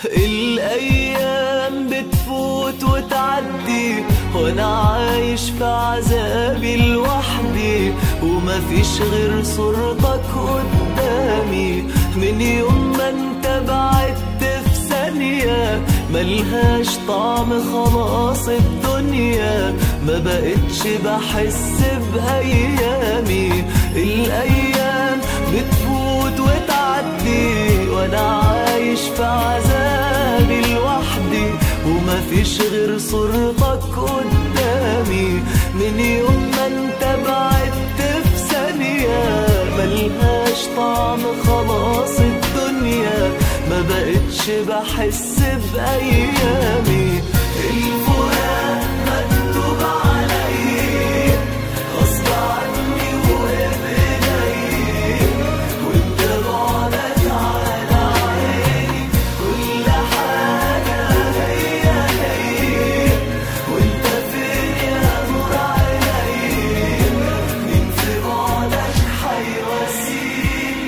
الأيام بتفوت وتعدي وأنا عايش في عذابي لوحدي، ومفيش غير صورتك قدامي. من يوم ما انت بعدت في ثانية ملهاش طعم خلاص الدنيا، ما بقتش بحس بأيامي. الأيام بتفوت وتعدي وأنا عايش في عذابي لوحدي، ومفيش غير صورتك قدامي. من يوم ما انت بعدت في ثانية ملهاش طعم خلاص الدنيا، ما بقتش بحس بأيامي. الفراق مكتوب علي غصب عني وبإيدي، وانت بعدك على عيني كل حاجة هي هي، وانت فين يا نور عيني مين في بعدك حيواسيني.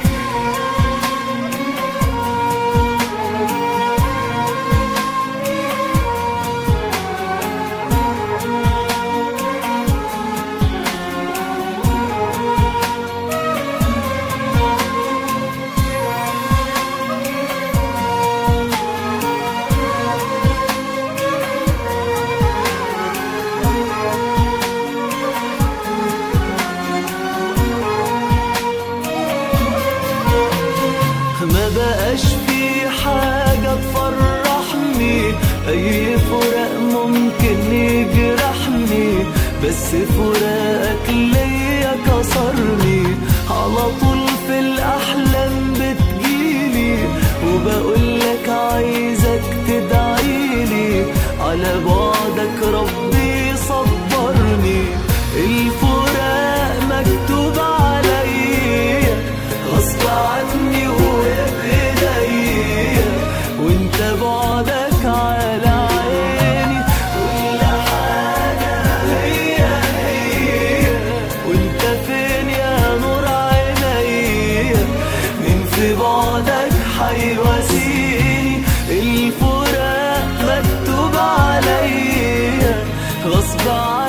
ما بقاش في حاجة تفرحني، أي فراق ممكن يجرحني، بس فراقك ليا كسرني. على طول في الأحلام بتجيلي وبقولك عايزك تدعيلي، على بعدك ربي صبرني. الفراق مكتوب عليا غصب عني وبإيديا، وانت بعدك على عيني كل حاجة هي هي، وانت فين يا نور عينيا مين في بعدك حيواسيني. الفراق مكتوب عليا غصب عني